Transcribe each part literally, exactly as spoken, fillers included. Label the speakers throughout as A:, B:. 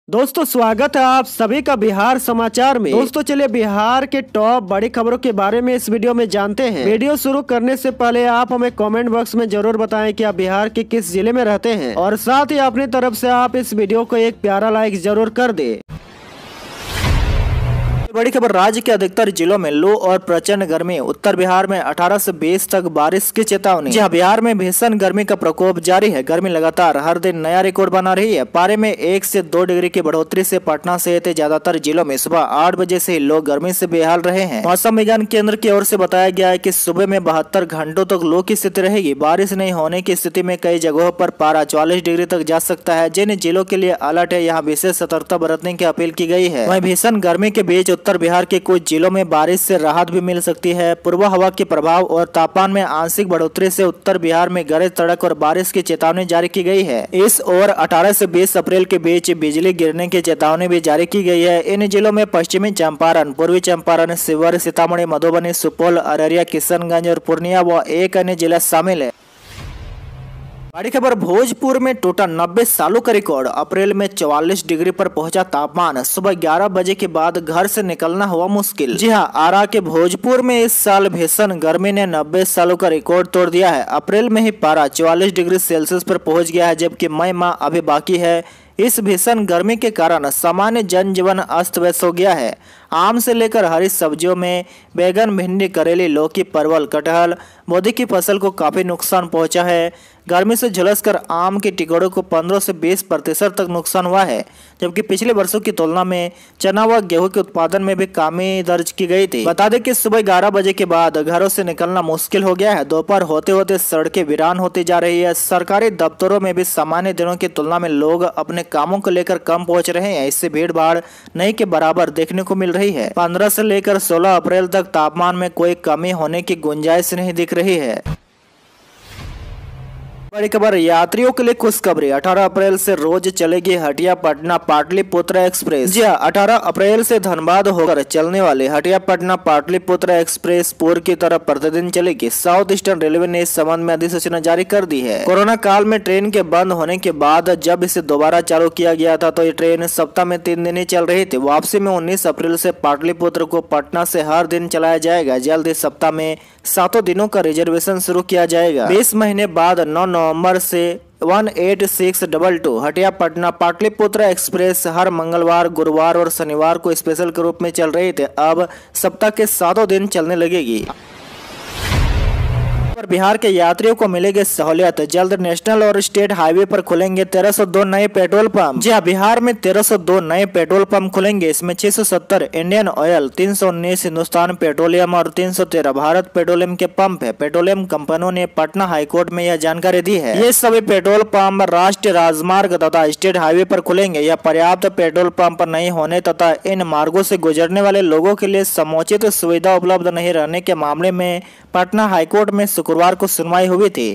A: दोस्तों स्वागत है आप सभी का बिहार समाचार में। दोस्तों चलिए बिहार के टॉप बड़ी खबरों के बारे में इस वीडियो में जानते हैं। वीडियो शुरू करने से पहले आप हमें कमेंट बॉक्स में जरूर बताएं कि आप बिहार के किस जिले में रहते हैं और साथ ही अपनी तरफ से आप इस वीडियो को एक प्यारा लाइक जरूर कर दें।
B: बड़ी खबर, राज्य के अधिकतर जिलों में लू और प्रचंड गर्मी। उत्तर बिहार में अठारह से बीस तक बारिश की चेतावनी। जहां बिहार में भीषण गर्मी का प्रकोप जारी है। गर्मी लगातार हर दिन नया रिकॉर्ड बना रही है। पारे में एक से दो डिग्री की बढ़ोतरी से पटना सहित ज्यादातर जिलों में सुबह आठ बजे से लोग गर्मी से बेहाल रहे हैं। मौसम विज्ञान केंद्र की ओर से बताया गया है कि सुबह में बहत्तर घंटों तक लू की स्थिति रहेगी। बारिश नहीं होने की स्थिति में कई जगहों पर पारा चौवालीस डिग्री तक जा सकता है। जिन जिलों के लिए अलर्ट है यहाँ विशेष सतर्कता बरतने की अपील की गई है। वहीं भीषण गर्मी के बीच उत्तर बिहार के कुछ जिलों में बारिश से राहत भी मिल सकती है। पूर्व हवा के प्रभाव और तापमान में आंशिक बढ़ोतरी से उत्तर बिहार में गरज तड़क और बारिश की चेतावनी जारी की गई है। इस और अठारह से बीस अप्रैल के बीच बिजली गिरने की चेतावनी भी जारी की गई है। इन जिलों में पश्चिमी चंपारण, पूर्वी चंपारण, शिवहर, सीतामढ़ी, मधुबनी, सुपौल, अररिया, किशनगंज और पूर्णिया व एक अन्य जिला शामिल है। बड़ी खबर, भोजपुर में टूटा नब्बे सालों का रिकॉर्ड। अप्रैल में चौवालीस डिग्री पर पहुंचा तापमान। सुबह ग्यारह बजे के बाद घर से निकलना हुआ मुश्किल। जी हां, आरा के भोजपुर में इस साल भीषण गर्मी ने नब्बे सालों का रिकॉर्ड तोड़ दिया है। अप्रैल में ही पारा चौवालीस डिग्री सेल्सियस पर पहुंच गया है, जबकि मई माह अभी बाकी है। इस भीषण गर्मी के कारण सामान्य जनजीवन अस्त व्यस्त हो गया है। आम से लेकर हरी सब्जियों में बैगन, भिंडी, करेली, लौकी, परवल, कटहल, बोदी की फसल को काफी नुकसान पहुंचा है। गर्मी से झुलसकर आम के टिकोड़ों को पंद्रह से बीस प्रतिशत तक नुकसान हुआ है, जबकि पिछले वर्षों की तुलना में चना व गेहूं के उत्पादन में भी कमी दर्ज की गई थी। बता दें कि सुबह ग्यारह बजे के बाद घरों से निकलना मुश्किल हो गया है। दोपहर होते होते सड़कें वीरान होती जा रही है। सरकारी दफ्तरों में भी सामान्य दिनों की तुलना में लोग अपने कामों को लेकर कम पहुंच रहे हैं। इससे भीड़ भाड़ नहीं के बराबर देखने को मिल रही है। पंद्रह से लेकर सोलह अप्रैल तक तापमान में कोई कमी होने की गुंजाइश नहीं दिख रही है। बड़ी खबर, यात्रियों के लिए खुशखबरी। अठारह अप्रैल से रोज चलेगी हटिया पटना पाटलिपुत्र एक्सप्रेस। जी हां, अठारह अप्रैल से धनबाद होकर चलने वाली हटिया पटना पाटलिपुत्र एक्सप्रेस पूर्व की तरफ प्रतिदिन चलेगी। साउथ ईस्टर्न रेलवे ने इस संबंध में अधिसूचना जारी कर दी है। कोरोना काल में ट्रेन के बंद होने के बाद जब इसे दोबारा चालू किया गया था तो ये ट्रेन सप्ताह में तीन दिन ही चल रही थी। वापसी में उन्नीस अप्रैल से पाटलिपुत्र को पटना से हर दिन चलाया जाएगा। जल्द इस सप्ताह में सातों दिनों का रिजर्वेशन शुरू किया जाएगा। बीस महीने बाद नौ नवंबर से one eight six double two Hatia Patna Pataliputra express हर मंगलवार, गुरुवार और शनिवार को स्पेशल के रूप में चल रही थी। अब सप्ताह के सातों दिन चलने लगेगी। बिहार के यात्रियों को मिलेगी सहूलियत। जल्द नेशनल और स्टेट हाईवे पर खुलेंगे तेरह सौ दो नए पेट्रोल पंप। जी हां, बिहार में तेरह सौ दो नए पेट्रोल पंप खुलेंगे। इसमें छह सौ सत्तर इंडियन ऑयल, तीन सौ उन्नीस हिंदुस्तान पेट्रोलियम और तीन सौ तेरह भारत पेट्रोलियम के पंप है। पेट्रोलियम कंपनियों ने पटना हाईकोर्ट में यह जानकारी दी है। ये सभी पेट्रोल पंप राष्ट्रीय राजमार्ग तथा स्टेट हाईवे पर खुलेंगे। यह पर्याप्त पेट्रोल पंप नहीं होने तथा इन मार्गों से गुजरने वाले लोगों के लिए समुचित सुविधा उपलब्ध नहीं रहने के मामले में पटना हाईकोर्ट में शुक्रवार को सुनवाई हुई थी।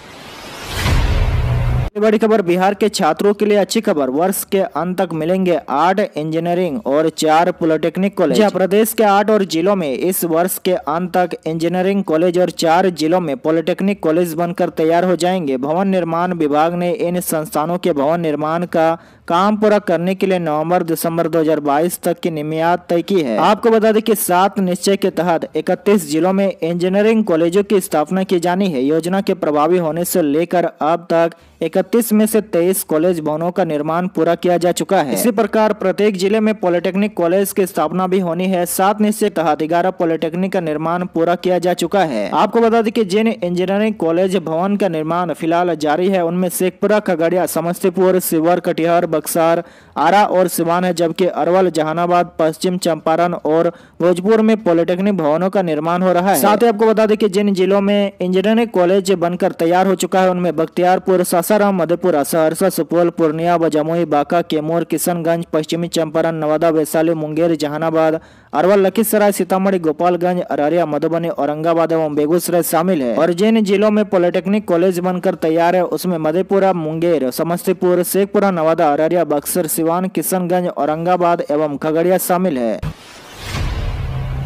B: बड़ी खबर, बिहार के छात्रों के लिए अच्छी खबर। वर्ष के अंत तक मिलेंगे आठ इंजीनियरिंग और चार पॉलिटेक्निक कॉलेज। जहां प्रदेश के आठ और जिलों में इस वर्ष के अंत तक इंजीनियरिंग कॉलेज और चार जिलों में पॉलिटेक्निक कॉलेज बनकर तैयार हो जाएंगे। भवन निर्माण विभाग ने इन संस्थानों के भवन निर्माण का काम पूरा करने के लिए नवंबर दिसंबर दो हज़ार बाईस तक की मियाद तय की है। आपको बता दें कि सात निश्चय के तहत इकतीस जिलों में इंजीनियरिंग कॉलेजों की स्थापना की जानी है। योजना के प्रभावी होने से लेकर अब तक इकतीस में से तेईस कॉलेज भवनों का निर्माण पूरा किया जा चुका है। इसी प्रकार प्रत्येक जिले में पॉलिटेक्निक कॉलेज की स्थापना भी होनी है। सात निश्चय के तहत ग्यारह पॉलिटेक्निक का निर्माण पूरा किया जा चुका है। आपको बता दें कि जिन इंजीनियरिंग कॉलेज भवन का निर्माण फिलहाल जारी है उनमें शेखपुरा, खगड़िया, समस्तीपुर, शिवहर, कटिहार, बक्सर, आरा और सिवान है, जबकि अरवल, जहानाबाद, पश्चिम चंपारण और भोजपुर में पॉलिटेक्निक भवनों का निर्माण हो रहा है। साथ ही आपको बता दें कि जिन जिलों में इंजीनियरिंग कॉलेज बनकर तैयार हो चुका है उनमें बख्तियारपुर, सासाराम, मधेपुरा, सहरसा, सुपौल, पूर्णिया, जमुई, बांका, कैमूर, किशनगंज, पश्चिमी चंपारण, नवादा, वैशाली, मुंगेर, जहानाबाद, अरवल, लखीसराय, सीतामढ़ी, गोपालगंज, अररिया, मधुबनी, औरंगाबाद एवं बेगूसराय शामिल है। और जिन जिलों में पॉलिटेक्निक कॉलेज बनकर तैयार है उसमें मधेपुरा, मुंगेर, समस्तीपुर, शेखपुरा, नवादा, अररिया, बक्सर, सिवान, किशनगंज, औरंगाबाद एवं खगड़िया शामिल है।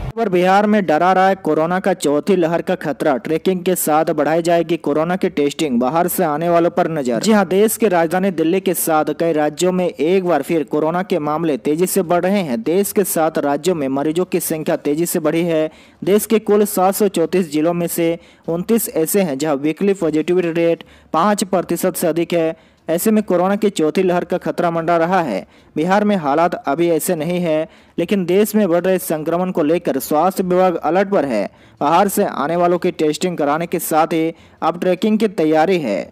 B: पर बिहार में डरा रहा है कोरोना का चौथी लहर का खतरा। ट्रैकिंग के साथ बढ़ाई जाएगी कोरोना की टेस्टिंग, बाहर से आने वालों पर नजर। जी हां, देश की राजधानी दिल्ली के साथ कई राज्यों में एक बार फिर कोरोना के मामले तेजी से बढ़ रहे हैं। देश के सात राज्यों में मरीजों की संख्या तेजी से बढ़ी है। देश के कुल सात सौ चौंतीस जिलों में से उनतीस ऐसे हैं जहां वीकली पॉजिटिविटी रेट पाँच प्रतिशत से अधिक है। ऐसे में कोरोना की चौथी लहर का खतरा मंडरा रहा है। बिहार में हालात अभी ऐसे नहीं है, लेकिन देश में बढ़ रहे संक्रमण को लेकर स्वास्थ्य विभाग अलर्ट पर है। बाहर से आने वालों की टेस्टिंग कराने के साथ ही अब ट्रैकिंग की तैयारी है।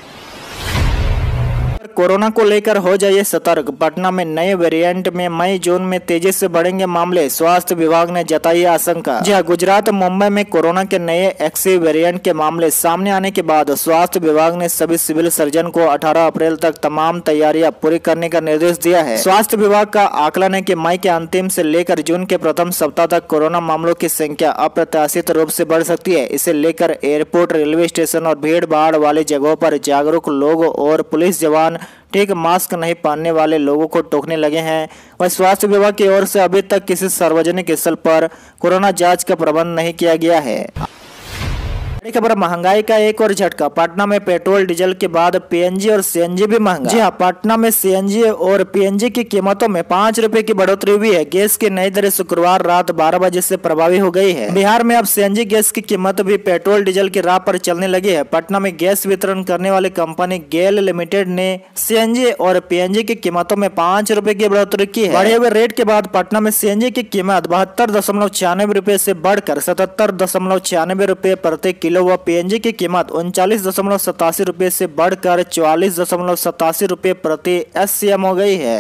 B: कोरोना को लेकर हो जाइए सतर्क। पटना में नए वेरिएंट में मई जून में तेजी से बढ़ेंगे मामले, स्वास्थ्य विभाग ने जताई आशंका। जी हां, गुजरात मुंबई में कोरोना के नए एक्सी वेरिएंट के मामले सामने आने के बाद स्वास्थ्य विभाग ने सभी सिविल सर्जन को अठारह अप्रैल तक तमाम तैयारियां पूरी करने का निर्देश दिया है। स्वास्थ्य विभाग का आकलन है कि मई के अंतिम से लेकर जून के प्रथम सप्ताह तक कोरोना मामलों की संख्या अप्रत्याशित रूप से बढ़ सकती है। इसे लेकर एयरपोर्ट, रेलवे स्टेशन और भीड़ भाड़ वाली जगहों पर जागरूक लोग और पुलिस जवान ठीक मास्क नहीं पहनने वाले लोगों को टोकने लगे हैं। वह स्वास्थ्य विभाग की ओर से अभी तक किसी सार्वजनिक स्थल पर कोरोना जांच का प्रबंध नहीं किया गया है। बड़ी खबर, महंगाई का एक और झटका। पटना में पेट्रोल डीजल के बाद पीएनजी और सीएनजी भी महंगा। जी हां, पटना में सीएनजी और पीएनजी की कीमतों में पाँच रुपए की बढ़ोतरी हुई है। गैस की नई दरें शुक्रवार रात बारह बजे से प्रभावी हो गई है। बिहार में अब सीएनजी गैस की कीमत भी पेट्रोल डीजल की राह पर चलने लगी है। पटना में गैस वितरण करने वाली कंपनी गेल लिमिटेड ने सीएनजी और पीएनजी की कीमतों में पाँच रुपए की बढ़ोतरी की है। बढ़े हुए रेट के बाद पटना में सीएनजी की कीमत बहत्तर दशमलव छियानवे रुपए से बढ़कर सतहत्तर दशमलव छियानवे रुपए प्रति किलो व पीएनजी की कीमत उनचालीस दशमलव सतासी रुपए से बढ़कर चौवालीस दशमलव सतासी रुपए प्रति एससीएम हो गई है।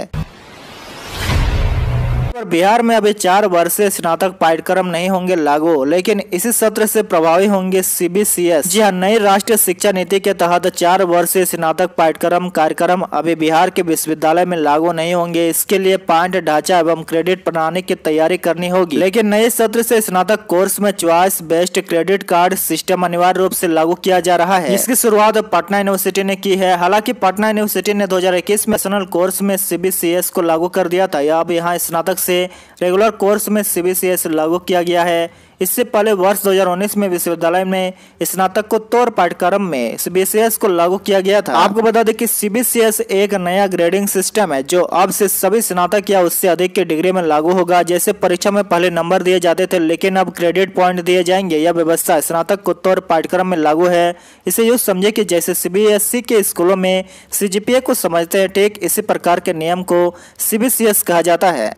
B: बिहार में अभी चार वर्षीय स्नातक पाठ्यक्रम नहीं होंगे लागू, लेकिन इसी सत्र से प्रभावी होंगे सीबीसीएस। जी हां, नई राष्ट्रीय शिक्षा नीति के तहत चार वर्षीय स्नातक पाठ्यक्रम कार्यक्रम अभी बिहार के विश्वविद्यालय में लागू नहीं होंगे। इसके लिए पाठ्य ढांचा एवं क्रेडिट प्रणाली की तैयारी करनी होगी। लेकिन नए सत्र से स्नातक कोर्स में choice based credit card system अनिवार्य रूप से लागू किया जा रहा है। इसकी शुरुआत पटना यूनिवर्सिटी ने की है। हालांकि पटना यूनिवर्सिटी ने दो हजार इक्कीस में नेशनल कोर्स में सीबीसीएस को लागू कर दिया था। अब यहाँ स्नातक से रेगुलर कोर्स में सीबीसीएस लागू किया गया है। इससे पहले वर्ष दो हजार उन्नीस में विश्वविद्यालय में स्नातक को तौर पाठ्यक्रम में सीबीसीएस को लागू किया गया था। आपको बता दें कि सीबीसीएस एक नया ग्रेडिंग सिस्टम है जो अब से सभी स्नातक या उससे अधिक की डिग्री में लागू होगा। जैसे परीक्षा में पहले नंबर दिए जाते थे, लेकिन अब क्रेडिट पॉइंट दिए जाएंगे। यह व्यवस्था स्नातक को तौर पाठ्यक्रम में लागू है। इसे यूँ समझे कि जैसे सीबीएसई के स्कूलों में सीजीपीए को समझते हैं, ठीक इसी प्रकार के नियम को सीबीसीएस कहा जाता है।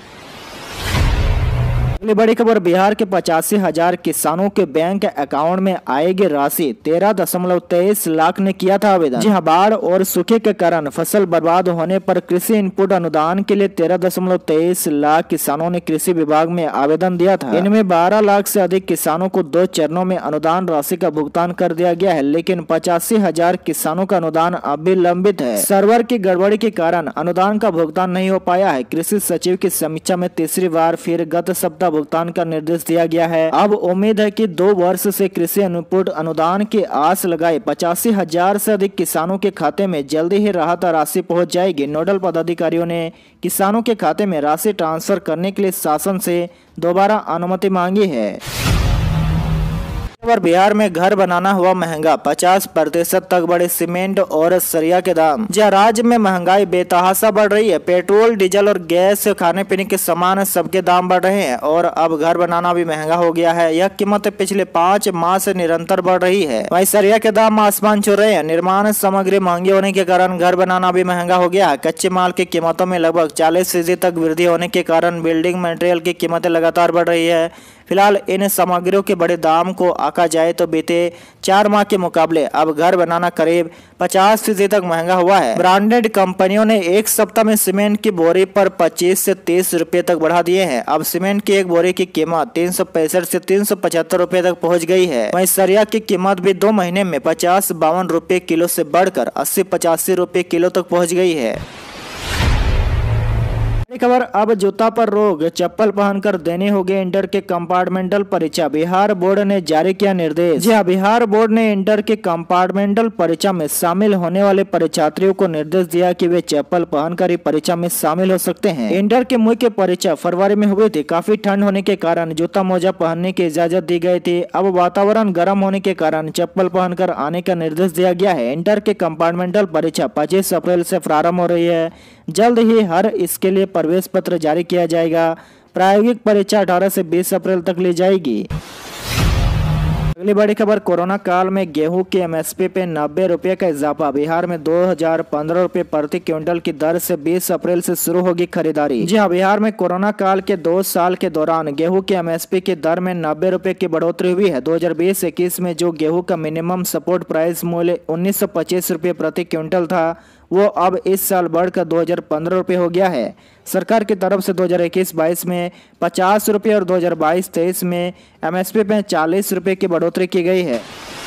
B: अगली बड़ी खबर, बिहार के पचासी हजार किसानों के बैंक अकाउंट में आएगी राशि। तेरह दशमलव तेईस लाख ने किया था आवेदन। जी हां, बाढ़ और सूखे के कारण फसल बर्बाद होने पर कृषि इनपुट अनुदान के लिए तेरह दशमलव तेईस लाख किसानों ने कृषि विभाग में आवेदन दिया था। इनमें बारह लाख से अधिक किसानों को दो चरणों में अनुदान राशि का भुगतान कर दिया गया है, लेकिन पचासी हजार किसानों का अनुदान अब भी लंबित है। सर्वर की गड़बड़ी के कारण अनुदान का भुगतान नहीं हो पाया है। कृषि सचिव की समीक्षा में तीसरी बार फिर गत सप्ताह भुगतान का निर्देश दिया गया है। अब उम्मीद है कि दो वर्ष से कृषि इनपुट अनुदान की आस लगाए पचासी हजार से अधिक किसानों के खाते में जल्दी ही राहत राशि पहुंच जाएगी। नोडल पदाधिकारियों ने किसानों के खाते में राशि ट्रांसफर करने के लिए शासन से दोबारा अनुमति मांगी है। बिहार में घर बनाना हुआ महंगा, पचास प्रतिशत तक बढ़े सीमेंट और सरिया के दाम। जहाँ राज्य में महंगाई बेतहाशा बढ़ रही है। पेट्रोल, डीजल और गैस, खाने पीने के सामान सबके दाम बढ़ रहे हैं और अब घर बनाना भी महंगा हो गया है। यह कीमत पिछले पाँच माह से निरंतर बढ़ रही है। वहीं सरिया के दाम आसमान छू रहे हैं। निर्माण सामग्री महंगी होने के कारण घर बनाना भी महंगा हो गया है। कच्चे माल की कीमतों में लगभग चालीस फीसदी तक वृद्धि होने के कारण बिल्डिंग मटेरियल की कीमतें लगातार बढ़ रही है। फिलहाल इन सामग्रियों के बड़े दाम को आंका जाए तो बीते चार माह के मुकाबले अब घर बनाना करीब पचास फीसदी तक महंगा हुआ है। ब्रांडेड कंपनियों ने एक सप्ताह में सीमेंट की बोरी पर पच्चीस से तीस रुपए तक बढ़ा दिए हैं। अब सीमेंट की एक बोरी की कीमत तीन सौ पैंसठ से तीन सौ पचहत्तर रुपए तक पहुंच गई है। वहीं सरिया की कीमत भी दो महीने में पचास बावन रुपए किलो से बढ़कर अस्सी पचासी रुपए किलो तक पहुँच गई है। खबर अब जूता पर रोक, चप्पल पहनकर देने होगी इंटर के कंपार्टमेंटल परीक्षा। बिहार बोर्ड ने जारी किया निर्देश। जी हां, बिहार बोर्ड ने इंटर के कंपार्टमेंटल परीक्षा में शामिल होने वाले परीक्षार्थियों को निर्देश दिया कि वे चप्पल पहनकर ही परीक्षा में शामिल हो सकते हैं। इंटर की मुख्य परीक्षा फरवरी में हुई थी। काफी ठंड होने के कारण जूता मोजा पहनने की इजाजत दी गई थी। अब वातावरण गर्म होने के कारण चप्पल पहनकर आने का निर्देश दिया गया है। इंटर के कंपार्टमेंटल परीक्षा पच्चीस अप्रैल से प्रारंभ हो रही है। जल्द ही हर इसके लिए प्रवेश पत्र जारी किया जाएगा। प्रायोगिक परीक्षा अठारह से बीस अप्रैल तक ली जाएगी। अगली बड़ी खबर, कोरोना काल में गेहूं की एमएसपी पे नब्बे रुपए का इजाफा। बिहार में दो हजार पंद्रह रुपए प्रति क्विंटल की दर से बीस अप्रैल से शुरू होगी खरीदारी। जी हां, बिहार में कोरोना काल के दो साल के दौरान गेहूं की एमएसपी की दर में नब्बे रुपए की बढ़ोतरी हुई है। दो हजार बीस इक्कीस में जो गेहूं का मिनिमम सपोर्ट प्राइस मूल्य उन्नीस सौ पच्चीस रुपए प्रति क्विंटल था, वो अब इस साल बढ़कर दो हजार पंद्रह रुपये हो गया है। सरकार की तरफ से दो हजार इक्कीस बाईस में पचास रुपये और दो हजार बाईस तेईस में एमएसपी में चालीस रुपये की बढ़ोतरी की गई है।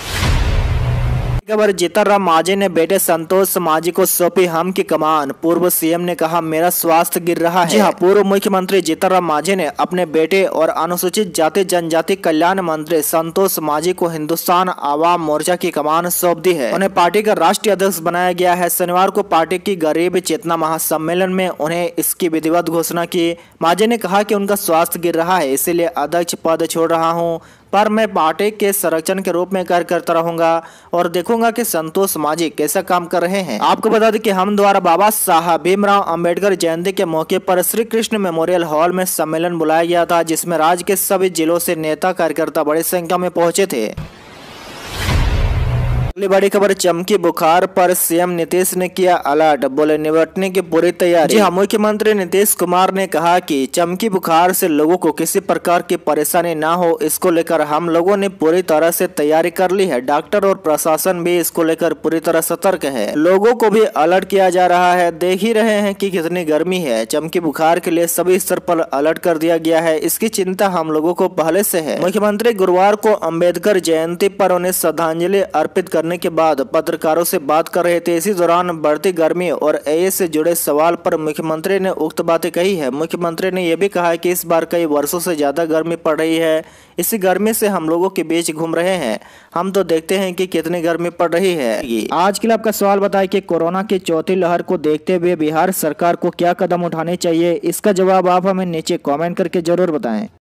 B: खबर, जीतन राम मांझी ने बेटे संतोष मांझी को सौंपी हम की कमान। पूर्व सीएम ने कहा मेरा स्वास्थ्य गिर रहा है। जी हां, पूर्व मुख्यमंत्री जीतन राम मांझी ने अपने बेटे और अनुसूचित जाति जनजाति कल्याण मंत्री संतोष मांझी को हिंदुस्तान आवाम मोर्चा की कमान सौंप दी है। उन्हें पार्टी का राष्ट्रीय अध्यक्ष बनाया गया है। शनिवार को पार्टी की गरीब चेतना महासम्मेलन में उन्हें इसकी विधिवत घोषणा की। मांझी ने कहा कि उनका स्वास्थ्य गिर रहा है, इसीलिए अध्यक्ष पद छोड़ रहा हूँ, पर मैं पार्टी के संरक्षण के रूप में कार्य करता रहूंगा और देखूंगा कि संतोष मांझी कैसा काम कर रहे हैं। आपको बता दें कि हम द्वारा बाबा साहब भीमराव अंबेडकर जयंती के मौके पर श्री कृष्ण मेमोरियल हॉल में सम्मेलन बुलाया गया था, जिसमें राज्य के सभी जिलों से नेता कार्यकर्ता बड़ी संख्या में पहुंचे थे। अगली बड़ी खबर, चमकी बुखार पर सीएम नीतीश ने किया अलर्ट, बोले निपटने की पूरी तैयारी। जी हां, मुख्यमंत्री नीतीश कुमार ने कहा कि चमकी बुखार से लोगों को किसी प्रकार की परेशानी ना हो, इसको लेकर हम लोगों ने पूरी तरह से तैयारी कर ली है। डॉक्टर और प्रशासन भी इसको लेकर पूरी तरह सतर्क है। लोगों को भी अलर्ट किया जा रहा है। देख ही रहे हैं कि कितनी गर्मी है। चमकी बुखार के लिए सभी स्तर पर अलर्ट कर दिया गया है। इसकी चिंता हम लोगों को पहले से है। मुख्यमंत्री गुरुवार को अम्बेडकर जयंती पर उन्हें श्रद्धांजलि अर्पित करने के बाद पत्रकारों से बात कर रहे थे। इसी दौरान बढ़ती गर्मी और एए से जुड़े सवाल पर मुख्यमंत्री ने उक्त बातें कही है। मुख्यमंत्री ने यह भी कहा है कि इस बार कई वर्षों से ज्यादा गर्मी पड़ रही है। इसी गर्मी से हम लोगों के बीच घूम रहे हैं। हम तो देखते हैं कि कितनी गर्मी पड़ रही है। आज के लिए आपका सवाल बताएं कि कोरोना की चौथी लहर को देखते हुए बिहार सरकार को क्या कदम उठाने चाहिए। इसका जवाब आप हमें नीचे कमेंट करके जरूर बताएं।